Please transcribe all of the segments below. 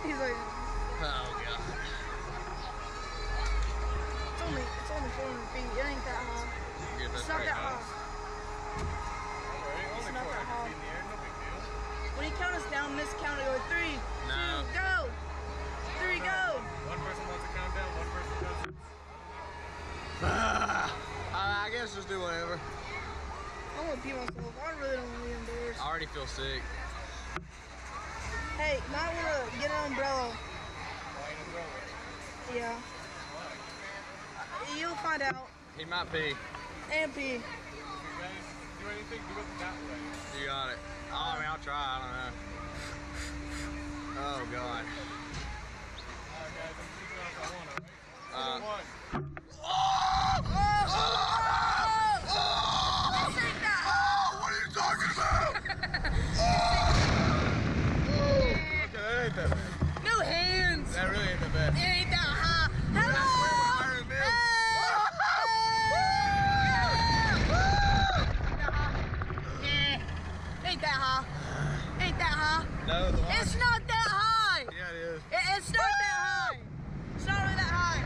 He's like, oh god. It's only 400 feet. It ain't that high. It's not that high. It's not that high. feet in the air, no big deal. When he count us down, miscount it. Go 3, No. 2, go. 3, go. One person wants to count down, one person doesn't. I guess just do whatever. I want to pee myself. I really don't want to be embarrassed. I already feel sick. Hey, might want to get an umbrella. Why an umbrella? Yeah. You'll find out. He might pee. And pee. If you guys do anything, do it that way. You got it. Oh, I mean, I'll try. I don't know. Oh, God. Alright, guys, I'm keeping off that one, alright? One. What are you talking about? Okay, that ain't that bad. No hands. That really ain't that bad. It ain't that high. Hello. Ain't that high. Ain't that high. No, the one. It's not that high. Yeah, it is. It's not that high. It's not really that high.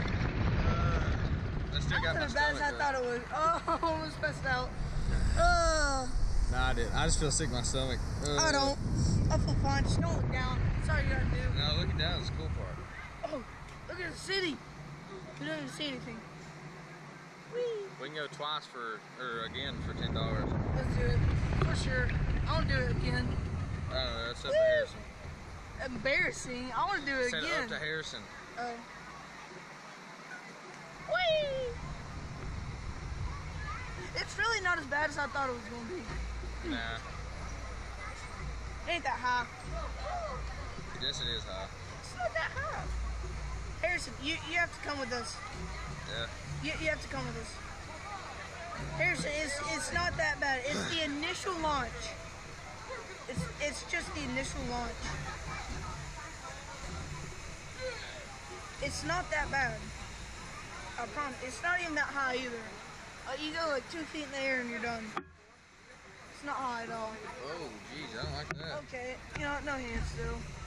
I still got my As bad as I stomach, thought it was. Oh, I almost passed out. Nah, I didn't. I just feel sick in my stomach. I don't. I feel fine. Just don't look down. That's all you gotta do. No, looking down is the cool part. Oh, look at the city. We don't even see anything. Whee. We can go twice again for $10. Let's do it. For sure. I'll do it again. I don't know, that's up to Harrison. Embarrassing. I want to do it Set again. up to Harrison. Oh. Whee! It's really not as bad as I thought it was going to be. Nah. It ain't that high. Yes, it is high. It's not that high. Harrison, you have to come with us. Yeah. You have to come with us. Harrison, it's not that bad. It's the initial launch. It's just the initial launch. It's not that bad. I promise. It's not even that high either. You go like 2 feet in the air and you're done. It's not high at all. Oh, geez, I don't like that. Okay, you know, no hands still.